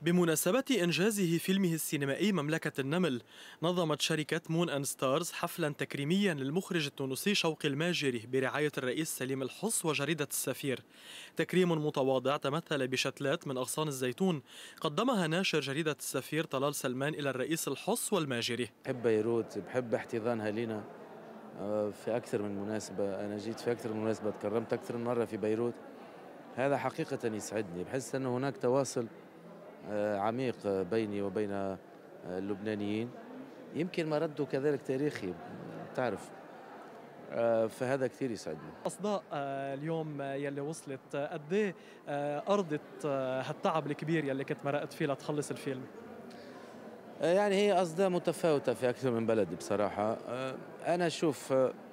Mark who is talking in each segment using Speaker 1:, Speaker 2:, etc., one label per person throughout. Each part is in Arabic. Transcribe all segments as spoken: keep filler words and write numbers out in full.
Speaker 1: بمناسبة إنجازه فيلمه السينمائي مملكة النمل، نظمت شركة مون أند ستارز حفلا تكريميا للمخرج التونسي شوقي الماجري برعاية الرئيس سليم الحص وجريدة السفير. تكريم متواضع تمثل بشتلات من أغصان الزيتون قدمها ناشر جريدة السفير طلال سلمان إلى الرئيس الحص والماجري.
Speaker 2: بحب بيروت، بحب احتضانها لنا في أكثر من مناسبة. أنا جيت في أكثر من مناسبة، تكرمت أكثر من مرة في بيروت. هذا حقيقة يسعدني، بحس أنه هناك تواصل عميق بيني وبين اللبنانيين، يمكن مردوا كذلك تاريخي تعرف، فهذا كثير يسعدني.
Speaker 1: أصداء اليوم يلي وصلت قد ايه أرضت هالتعب الكبير يلي كنت مرقت فيه لتخلص الفيلم؟
Speaker 2: يعني هي أصداء متفاوتة في أكثر من بلد بصراحة. أنا أشوف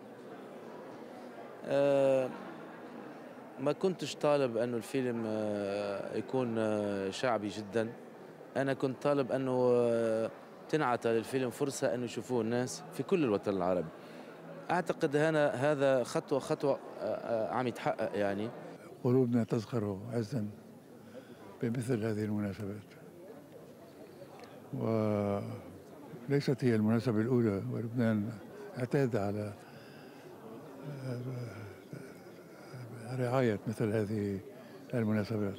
Speaker 2: ما كنتش طالب أنه الفيلم يكون شعبي جدا، أنا كنت طالب أنه تنعطى للفيلم فرصة أنه يشوفوه الناس في كل الوطن العربي. أعتقد هنا هذا خطوة خطوة عم يتحقق. يعني
Speaker 3: قلوبنا تزخر عزا بمثل هذه المناسبات، وليست هي المناسبة الأولى، ولبنان اعتاد على رعاية مثل هذه المناسبات،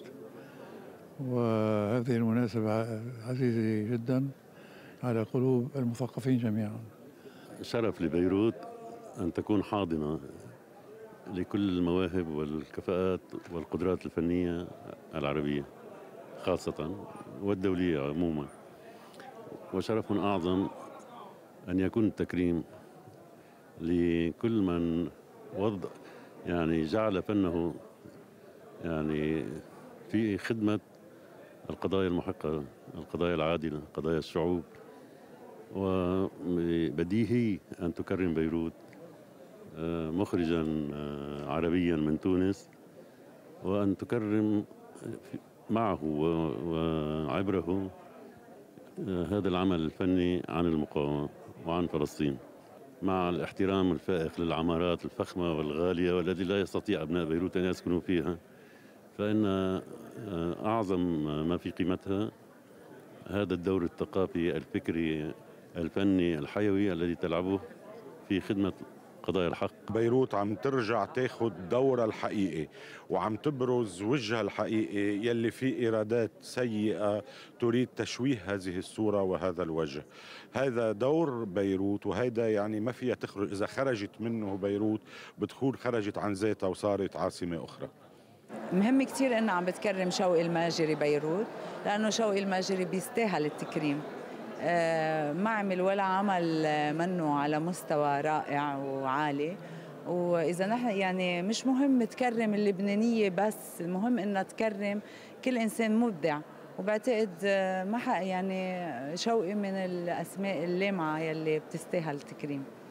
Speaker 3: وهذه المناسبة عزيزة جدا على قلوب المثقفين جميعا.
Speaker 4: شرف لبيروت أن تكون حاضنة لكل المواهب والكفاءات والقدرات الفنية العربية خاصة والدولية عموما، وشرف أعظم أن يكون التكريم لكل من وضع يعني جعل فنه يعني في خدمة القضايا المحقة، القضايا العادلة، قضايا الشعوب. وبديهي أن تكرم بيروت مخرجا عربيا من تونس، وأن تكرم معه وعبره هذا العمل الفني عن المقاومة وعن فلسطين، مع الاحترام الفائق للعمارات الفخمة والغالية والتي لا يستطيع أبناء بيروت أن يسكنوا فيها. فإن أعظم ما في قيمتها هذا الدور الثقافي الفكري الفني الحيوي الذي تلعبه في خدمة قضايا الحق.
Speaker 5: بيروت عم ترجع تاخذ دورها الحقيقي، وعم تبرز وجهها الحقيقي يلي فيه إيرادات سيئة تريد تشويه هذه الصورة وهذا الوجه. هذا دور بيروت، وهذا يعني ما فيها تخرج. إذا خرجت منه بيروت بتكون خرجت عن ذاتها وصارت عاصمة أخرى.
Speaker 6: مهم كتير إنه عم بتكرم شوقي الماجري بيروت، لأنه شوقي الماجري بيستاهل التكريم. ما عمل ولا عمل منه على مستوى رائع وعالي، وإذا نحن يعني مش مهم تكرم اللبنانية بس، المهم إنها تكرم كل إنسان مبدع. وبعتقد ما حق يعني شوقي من الأسماء اللامعة يلي بتستاهل التكريم.